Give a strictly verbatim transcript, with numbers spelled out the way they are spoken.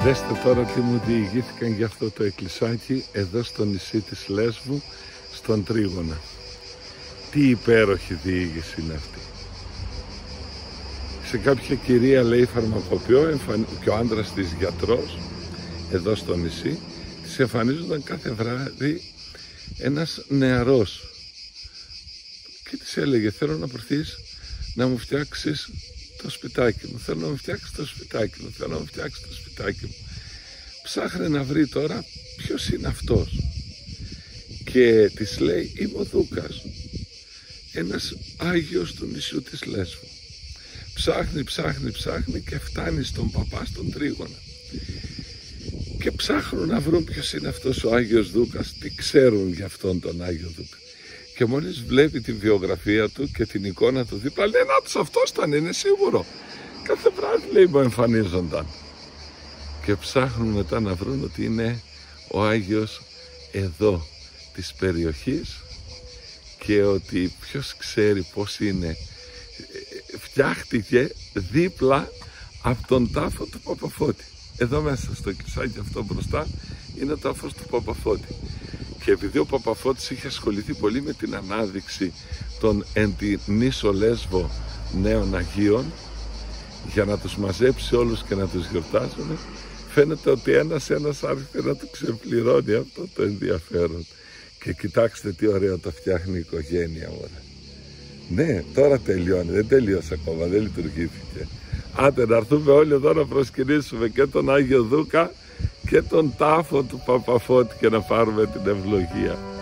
Δέστε τώρα τι μου διηγήθηκαν για αυτό το εκκλησάκι εδώ στο νησί της Λέσβου, στον Τρίγωνα. Τι υπέροχη διήγηση είναι αυτή. Σε κάποια κυρία, λέει, φαρμακοποιό και ο άντρας της γιατρός εδώ στο νησί, της εμφανίζονταν κάθε βράδυ ένας νεαρός και της έλεγε: θέλω να προτείνεις να μου φτιάξεις το σπιτάκι μου, θέλω να μου φτιάξεις το σπιτάκι μου, θέλω να μου φτιάξεις το σπιτάκι μου. Ψάχνε να βρει τώρα ποιος είναι αυτός και της λέει: είμαι ο Δούκας, ένας Άγιος του νησιού της Λέσβου. Ψάχνει, ψάχνει, ψάχνει και φτάνει στον παπά στον Τρίγωνα και ψάχνουν να βρουν ποιος είναι αυτός ο Άγιος Δούκας, τι ξέρουν για αυτόν τον Άγιο Δούκα. Και μόλις βλέπει τη βιογραφία του και την εικόνα του δίπλα, λέει: να τους, αυτός ήταν, είναι σίγουρο. Κάθε βράδυ, λέει, μου εμφανίζονταν. Και ψάχνουν μετά να βρουν ότι είναι ο Άγιος εδώ της περιοχής και ότι ποιος ξέρει πώς είναι. Φτιάχτηκε δίπλα από τον τάφο του Παπαφώτη. Εδώ μέσα στο εκκλησάκι αυτό μπροστά είναι ο τάφος του Παπαφώτη. Και επειδή ο Παπαφώτης είχε ασχοληθεί πολύ με την ανάδειξη των εν τη νήσο Λέσβο νέων Αγίων, για να τους μαζέψει όλους και να τους γιορτάζουν, φαίνεται ότι ένας ένας άρχισε να του ξεπληρώνει αυτό το ενδιαφέρον. Και κοιτάξτε τι ωραίο το φτιάχνει η οικογένεια, ωραία. Ναι, τώρα τελειώνει, δεν τελείωσε ακόμα, δεν λειτουργήθηκε. Άντε να έρθουμε όλοι εδώ να προσκυνήσουμε και τον Άγιο Δούκα και τον τάφο του Παπαφώτη και να πάρουμε την ευλογία.